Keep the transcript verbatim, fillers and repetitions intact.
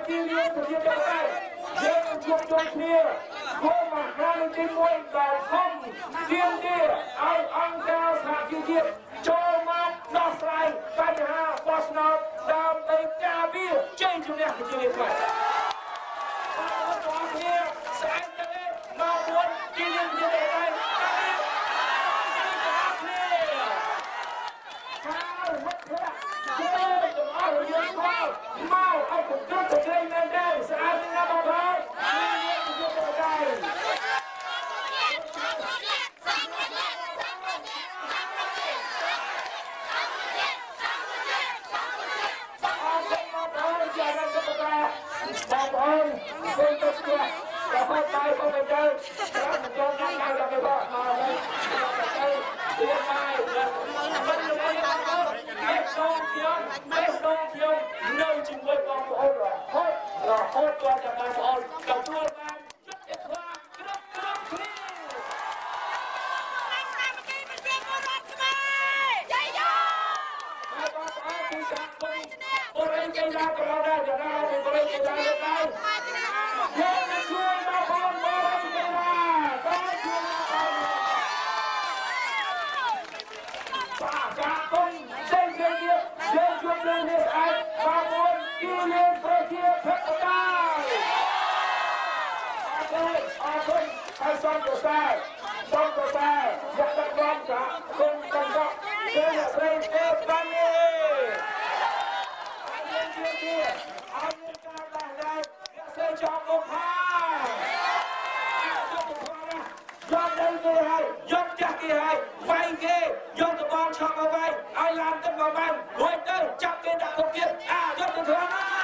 ពីរៀនពីទៅតែយើងជួបជុំគ្នាធ្វើមហានទីមួយដល់ធំទៀមទាឲ្យអង្គការសហជីវជាតិចូលមកដោះស្រាយបញ្ហាបោះឆ្នោតដើម្បីការពារជ័យជំនះប្រជារាស្ត្រខ្មែរបងប្អូនគ្នាស្អាតទៅមកពួនពីរៀនពីទៅតែmau aku kata kalian anda saat ini apa bang? Jangan cepat, bang. Untuk dia, dapat tahu komentar. Jangan jangan jangan lagi bang. Dia mai, belum ada. Besok dia, besok dia. នៅជាមួយបងប្អូនរហូតរហូតដល់តែបងប្អូនទទួលបានយុត្តិធម៌គ្រប់គ្រប់គ្នាហើយបងប្អូនទីសាគុំបរិយាកេឡាក៏ដែរយ៉ាងណាមានបរិយាកេឡាដែរយើងនឹងជួយបងប្អូនបរិយាកេឡាបានជួយបាទចាគុំផ្សេងៗទៀតយើងជួបគ្នានេះឯងបងប្អូនពីរៀនប្រជាធិបតេយ្យអរគុណអរគុណហើយសូមប្រសើរសូមប្រសើរយកទឹកដល់ចាគុំកំដកគឺស្រីទេបាននេះហើយយើងជឿជាឲ្យមានការដោះលែងអ្នកស្រីចောင်းមុខហើយយកដីគេហើយយកចាស់គេហើយវាយគេយកតបងឆក់មកវាយឲ្យឡានទឹកមកបានរួចទៅចាប់គេដាក់គុកទៀតអាយកទៅធ្វើណា